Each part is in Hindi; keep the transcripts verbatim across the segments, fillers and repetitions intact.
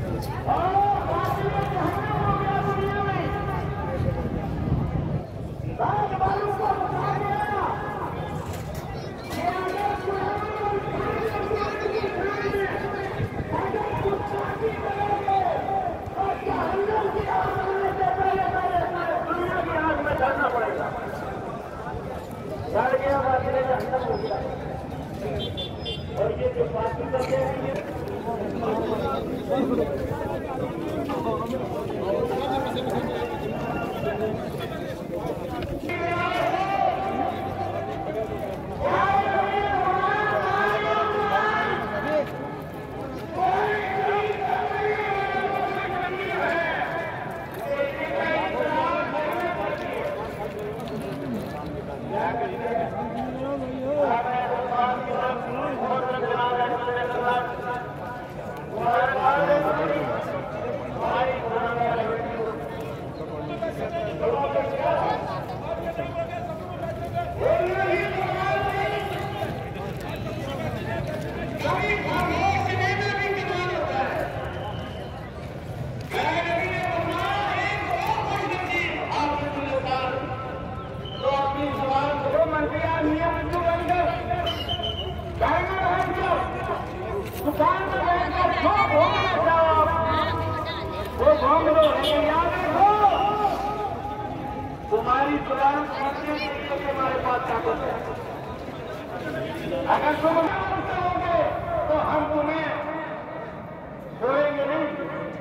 और ये जो पार्टी करते हैं दुकान में बैठकर जो भोगना चाहो वो भोग लो, लेकिन याद रखो तुम्हारी दुकान खरीदने के लिए तुम्हारे पास ताकत है। अगर तुम होगे तो हम तुम्हें छोड़ेंगे नहीं।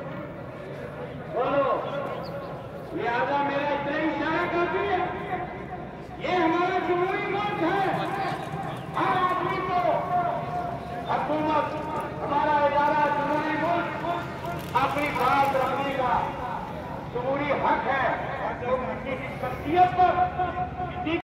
बोलो, लिहाजा मेरा इतना ही इशारा काफी है। ये हमारा जमहूरी मुल्क है। हर आदमी को हुकूमत, हमारा इदारा जमहूरी मुल्क अपनी बात रखने का जमहूरी हक है। तो किसी शख्सियत पर